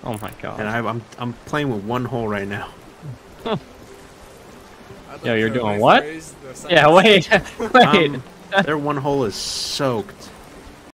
Oh my god. And I'm playing with one hole right now. Yo, you're doing what? Yeah, wait. Wait. Their one hole is soaked.